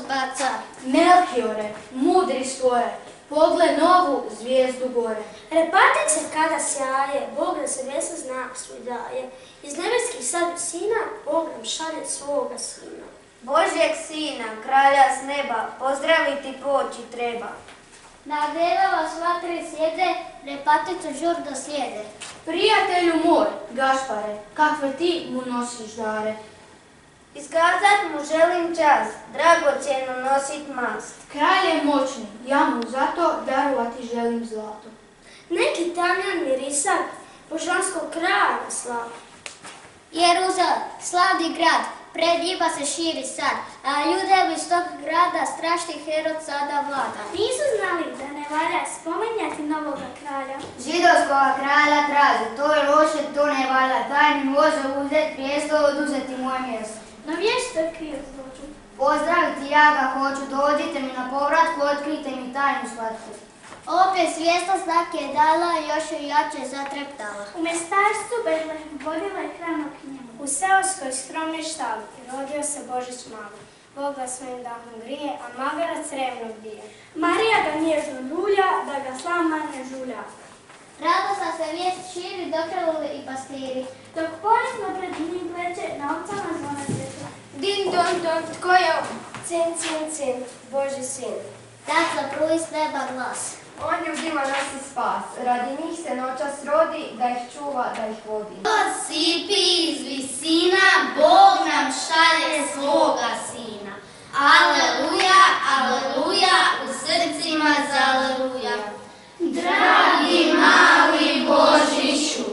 zbaca. Melchiore, mudri stvore, pogled novu zvijezdu gore. Repatice kada sjaje, Bog nam se vesa znak svoj daje. Iz nebeskih sina, Bog nam šalje svoga sina. Božjeg sina, kralja s neba, pozdraviti poći treba. Na delova sva tri sjede, repaticu žurno slijede. Prijatelju moj, Gašpare, kakve ti mu nosiš dare. Iskazat mu želim čast, dragocjeno nosit mast. Kralj je moćni, ja mu zato darovati želim zlato. Neki tamjan mirisak, božanskog kraja slav. Jeruzalem, slavni grad, pred njima se širi sad, a ljudem iz tog grada strašni Herod sada vlada. Nisu znali da ne valja spominjati novoga kralja. Židovskoga kralja traže, to je loše, to ne valja, taj mi može uzeti prijestol, oduzeti moje mjesto. No vješto je kriv zloču. Pozdraviti ja ga hoću, dođite mi na povratku, otkrite mi tajnu svatku. Opet svijesta znak je dala, još je jače zatreptala. U mjestarstvu Betlehem vodila je hrana k njemu. U seoskoj skromnoj štali rodio se Božić mali. Boga svojim dahom grije, a magarac revnog bije. Marija ga nježno ljulja, da ga slama ne žulja. Radosna se vijest širi, dokralili i pastiri. Dok ponosno pred njim gleče, na ovcama zvona djeca. Din don don, tko je on? Cin, cin, cin, Boži sin. Tad zapruli s neba glas. On ljudima nosi spas, radi njih se noćas rodi, da ih čuva, da ih vodi. Sipi iz visina, Bog nam šalje svoga sina. Aleluja, aleluja, u srcima zaleluja. Dragi mali Božiću,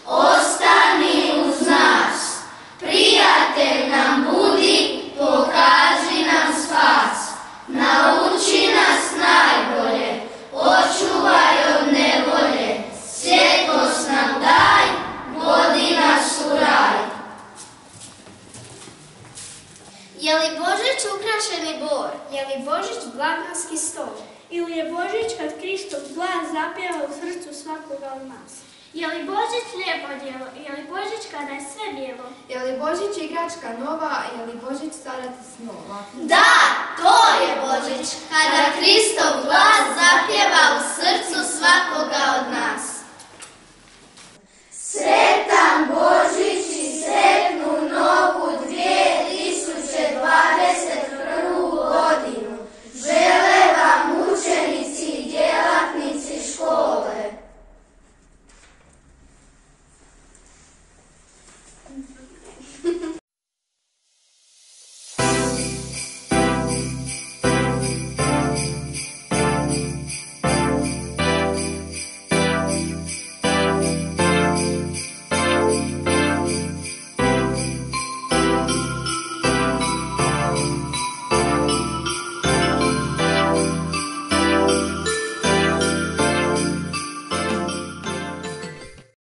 ostani uz nas. Prijatelj nam budi, pokaži nam spas. Nauči nas najbolje, očuvaj od nevolje, svjetlost nam daj, vodi nas u raj. Je li Božić ukrašeni bor? Je li Božić blagdanski stol? Ili je Božić kad Kristov glas zapjeva u srcu svakoga od nas? Je li Božić lijepo djelo? Je li Božić kada je sve bijelo? Je li Božić igračka nova, je li Božić starac snova? Da, to je Božić, kada Kristov glas zapjeva u srcu svakoga od nas.